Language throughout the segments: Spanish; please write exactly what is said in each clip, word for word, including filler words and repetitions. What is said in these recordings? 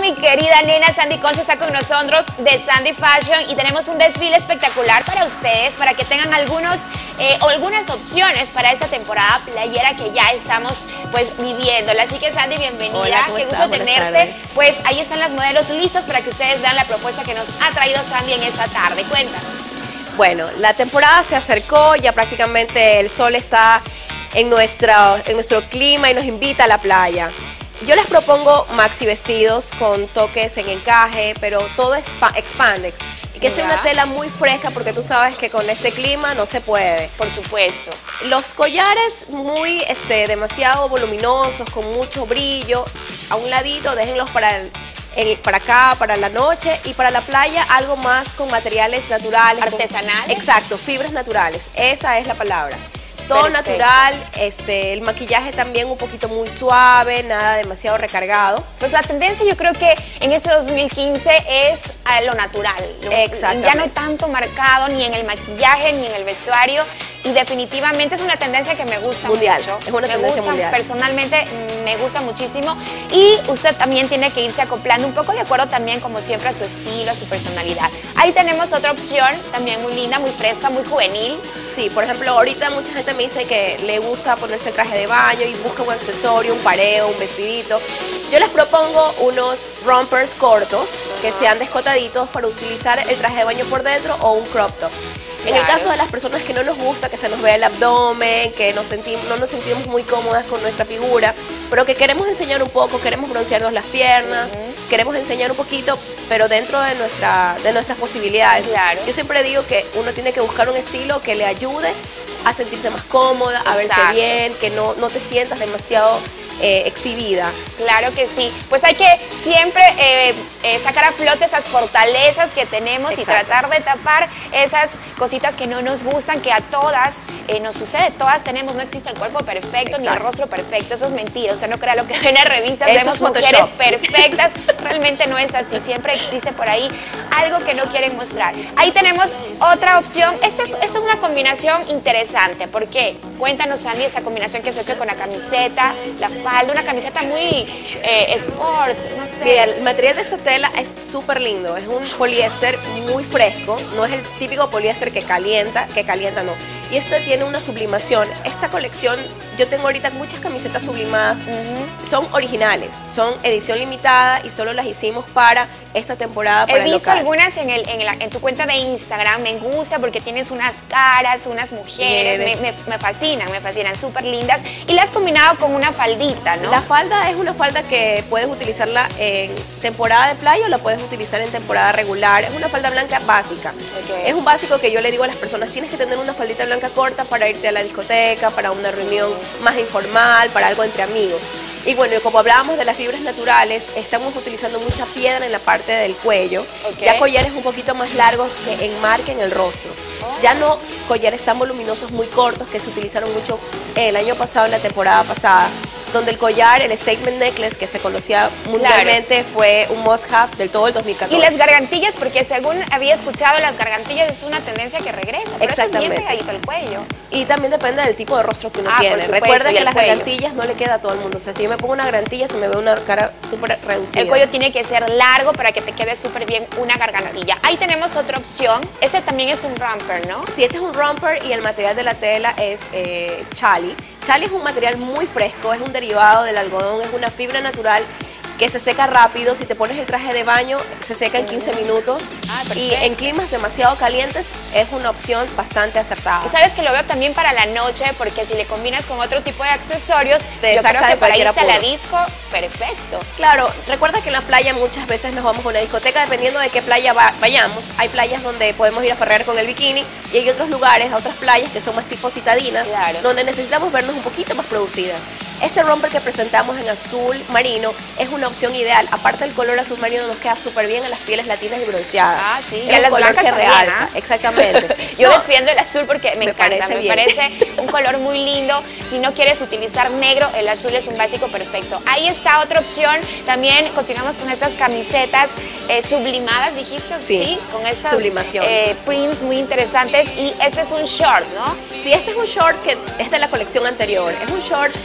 mi querida nena Sandy Concha está con nosotros de Sandy Fashion y tenemos un desfile espectacular para ustedes, para que tengan algunos eh, o algunas opciones para esta temporada playera que ya estamos pues viviéndola. Así que Sandy, bienvenida. Hola, ¿cómo qué estás? gusto Buenas tenerte. tardes. Pues ahí están las modelos listas para que ustedes vean la propuesta que nos ha traído Sandy en esta tarde. Cuéntanos. Bueno, la temporada se acercó, ya prácticamente el sol está en, nuestra, en nuestro clima y nos invita a la playa. Yo les propongo maxi vestidos con toques en encaje, pero todo es expandex. Y que sea una tela muy fresca porque tú sabes que con este clima no se puede. Por supuesto. Los collares muy, este, demasiado voluminosos, con mucho brillo, a un ladito, déjenlos para el... El, para acá, para la noche, y para la playa algo más con materiales naturales. Artesanales. Con, exacto, fibras naturales, esa es la palabra. Todo Perfecto. Natural, este, el maquillaje también un poquito muy suave, nada demasiado recargado. Pues la tendencia yo creo que en este dos mil quince es a lo natural. Lo, Exactamente. Ya no tanto marcado ni en el maquillaje ni en el vestuario. Y definitivamente es una tendencia que me gusta mundial. mucho. Es una me tendencia gusta, mundial. Personalmente me gusta muchísimo. Y usted también tiene que irse acoplando un poco de acuerdo también, como siempre, a su estilo, a su personalidad. Ahí tenemos otra opción también muy linda, muy fresca, muy juvenil. Sí, por ejemplo, ahorita mucha gente me dice que le gusta ponerse el traje de baño y busca un accesorio, un pareo, un vestidito. Yo les propongo unos rompers cortos que sean descotaditos para utilizar el traje de baño por dentro o un crop top. En Claro. el caso de las personas que no nos gusta que se nos vea el abdomen, que nos sentimos, no nos sentimos muy cómodas con nuestra figura, pero que queremos enseñar un poco, queremos broncearnos las piernas, uh-huh. queremos enseñar un poquito, pero dentro de, nuestra, de nuestras posibilidades. Claro. Yo siempre digo que uno tiene que buscar un estilo que le ayude a sentirse más cómoda, a Exacto. verse bien, que no, no te sientas demasiado eh, exhibida. Claro que sí. Pues hay que siempre eh, eh, sacar a flote esas fortalezas que tenemos. Exacto. Y tratar de tapar esas cositas que no nos gustan, que a todas eh, nos sucede. Todas tenemos, no existe el cuerpo perfecto. Exacto. Ni el rostro perfecto. Eso es mentira. O sea, no crea lo que ven en revistas. Eso vemos es mujeres Photoshop. perfectas. Realmente no es así. Siempre existe por ahí algo que no quieren mostrar. Ahí tenemos otra opción. Esta es, esta es una combinación interesante. ¿Por qué? Cuéntanos, Sandy, esta combinación que se ha hecho con la camiseta, la falda, una camiseta muy eh, sport, no sé. Mira, el material de esta tela es súper lindo. Es un poliéster muy fresco. No es el típico poliéster que calienta, que calienta no. Y este tiene una sublimación. Esta colección, yo tengo ahorita muchas camisetas sublimadas. Uh-huh. Son originales, son edición limitada y solo las hicimos para esta temporada. Para He visto el local. algunas en, el, en, la, en tu cuenta de Instagram, me gusta porque tienes unas caras, unas mujeres, me, me, me fascinan, me fascinan, súper lindas. Y la has combinado con una faldita, ¿no? La falda es una falda que puedes utilizarla en temporada de playa o la puedes utilizar en temporada regular. Es una falda blanca básica. Okay. Es un básico que yo le digo a las personas, tienes que tener una faldita blanca corta para irte a la discoteca, para una reunión más informal, para algo entre amigos. Y bueno, como hablábamos de las fibras naturales, estamos utilizando mucha piedra en la parte del cuello. Okay. Ya collares un poquito más largos que enmarquen el rostro. Oh. Ya no collares tan voluminosos muy cortos que se utilizaron mucho el año pasado, en la temporada pasada, donde el collar, el statement necklace que se conocía mundialmente, claro. fue un must-have del todo el dos mil catorce. Y las gargantillas, porque según había escuchado, las gargantillas es una tendencia que regresa, pero eso es bien pegadito al cuello. Y también depende del tipo de rostro que uno ah, tiene. Supuesto, Recuerda que las cuello. gargantillas no le queda a todo el mundo. O sea, si yo me pongo una gargantilla, se me ve una cara súper reducida. El cuello tiene que ser largo para que te quede súper bien una gargantilla. Ahí tenemos otra opción. Este también es un romper, ¿no? Sí, este es un romper y el material de la tela es eh, chali. Chali es un material muy fresco, es un derivado del algodón, es una fibra natural que se seca rápido. Si te pones el traje de baño, se seca en quince minutos. Ah, y en climas demasiado calientes es una opción bastante acertada. Y sabes que lo veo también para la noche, porque si le combinas con otro tipo de accesorios, te yo creo que para irte apuro. a la disco, perfecto. Claro, recuerda que en la playa muchas veces nos vamos a una discoteca, dependiendo de qué playa va, vayamos. Hay playas donde podemos ir a farrear con el bikini y hay otros lugares, otras playas que son más tipo citadinas, claro. donde necesitamos vernos un poquito más producidas. Este romper que presentamos en azul marino es una opción ideal. Aparte, el color azul marino nos queda súper bien en las pieles latinas y bronceadas. Ah, sí. Es y a las color blancas que también, realza. ¿eh? Exactamente. Yo no, defiendo el azul porque me, me encanta, parece me bien. parece un color muy lindo. Si no quieres utilizar negro, el azul es un básico perfecto. Ahí está otra opción. También continuamos con estas camisetas eh, sublimadas, dijiste, sí, sí con estas sublimación. Eh, prints muy interesantes. Y este es un short, ¿no? Sí, este es un short que es de la colección anterior. Es un short bastante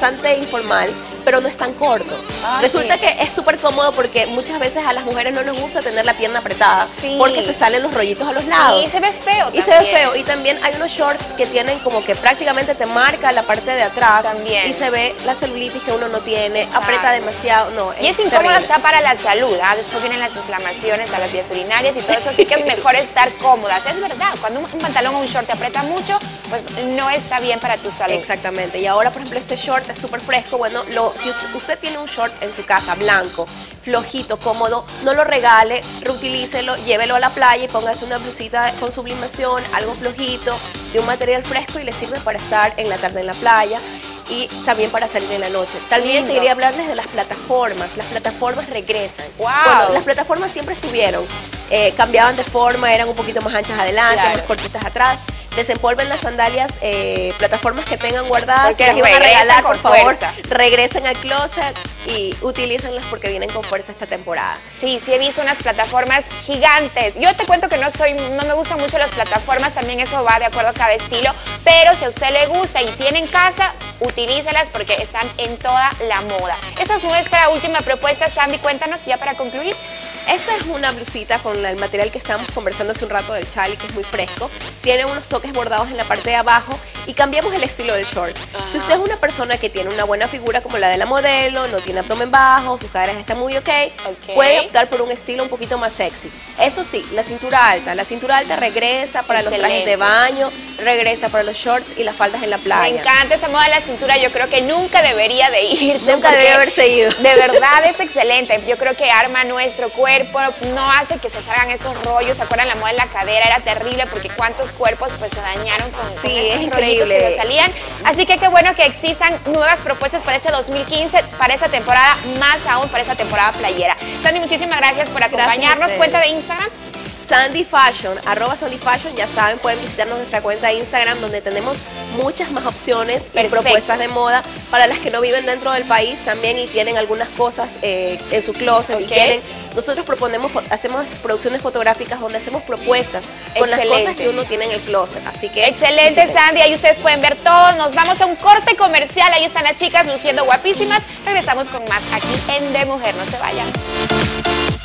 bastante informal, pero no es tan corto. Ah, Resulta sí. que es súper cómodo porque muchas veces a las mujeres no les gusta tener la pierna apretada, Sí. porque se salen los rollitos a los lados. Y se ve feo Y también. se ve feo. Y también hay unos shorts que tienen como que prácticamente te marca la parte de atrás. También. Y se ve la celulitis que uno no tiene, aprieta demasiado. No, Y es incómodo terrible. hasta para la salud, ¿ah? Después vienen las inflamaciones a las vías urinarias y todo eso, así que es mejor estar cómodas. Es verdad, cuando un, un pantalón o un short te aprieta mucho, pues no está bien para tu salud. Exactamente. Y ahora, por ejemplo, este short es súper fresco. Bueno, lo, si usted tiene un short en su casa blanco, flojito, cómodo, no lo regale, reutilícelo, llévelo a la playa y póngase una blusita con sublimación, algo flojito, de un material fresco y le sirve para estar en la tarde en la playa y también para salir en la noche. También Lindo. te quería hablarles de las plataformas. Las plataformas regresan. Wow. Bueno, las plataformas siempre estuvieron. Eh, cambiaban de forma, eran un poquito más anchas adelante, Claro. más cortitas atrás. Desempolven las sandalias, eh, plataformas que tengan guardadas. Porque Si las iban a regresan regalar, con por favor, fuerza. regresen al closet y utilícenlas porque vienen con fuerza esta temporada. Sí, sí he visto unas plataformas gigantes. Yo te cuento que no soy, no me gustan mucho las plataformas, también eso va de acuerdo a cada estilo, pero si a usted le gusta y tiene en casa, utilícelas porque están en toda la moda. Esa es nuestra última propuesta, Sandy, cuéntanos ya para concluir. Esta es una blusita con el material que estábamos conversando hace un rato del chali, que es muy fresco. Tiene unos toques bordados en la parte de abajo y cambiamos el estilo del short. Ajá. Si usted es una persona que tiene una buena figura como la de la modelo, no tiene abdomen bajo, sus caderas están muy ok, Ok. puede optar por un estilo un poquito más sexy. Eso sí, la cintura alta. La cintura alta regresa para los trajes de Excelente. baño, regresa para los shorts y las faldas en la Me playa. encanta esa moda de la cintura, yo creo que nunca debería de irse. Nunca porque debería haberse ido. De verdad es excelente, yo creo que arma nuestro cuerpo, no hace que se salgan estos rollos. ¿Se acuerdan la moda de la cadera? Era terrible porque cuántos cuerpos pues se dañaron con, con Sí, estos es rollitos increíble. que le salían. Así que qué bueno que existan nuevas propuestas para este dos mil quince, para esa temporada, más aún para esa temporada playera. Sandy, muchísimas gracias por Gracias a acompañarnos. ustedes. Cuenta de Instagram. Sandy Fashion, arroba Sandy Fashion, ya saben, pueden visitarnos nuestra cuenta de Instagram donde tenemos muchas más opciones y Perfecto. propuestas de moda para las que no viven dentro del país también y tienen algunas cosas eh, en su closet y Ok. quieren. Nosotros proponemos, hacemos producciones fotográficas donde hacemos propuestas con las Excelente. cosas que uno tiene en el closet, así que Excelente, visiten. Sandy. Ahí ustedes pueden ver todo. Nos vamos a un corte comercial. Ahí están las chicas luciendo guapísimas. Regresamos con más aquí en De Mujer. No se vayan.